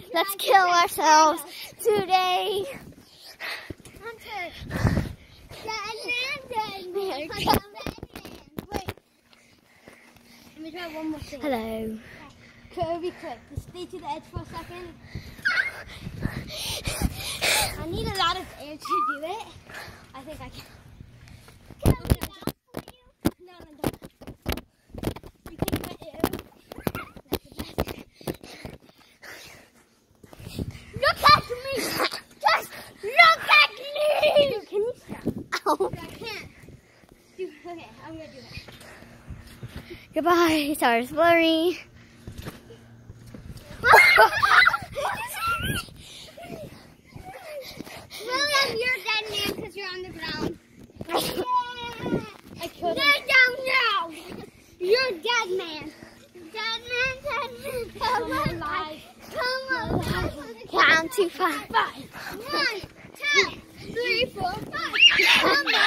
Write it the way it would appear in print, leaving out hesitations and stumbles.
Let's kill ourselves today. Wait. Let me try one more thing. Hello. Kirby quick. Just stay to the edge for a second. I need a lot of air to do it. I think I can. No. You can do it. Look at me! Just look at me! Can you stop? Ow. I can't. Okay, I'm gonna do it. Goodbye. Sorry, it's blurry. William, you're dead man because you're on the ground. I couldn't. No. You're dead man. Dead man. Come alive. Count to 5. 1, 2, 3, 4, 5. Come on.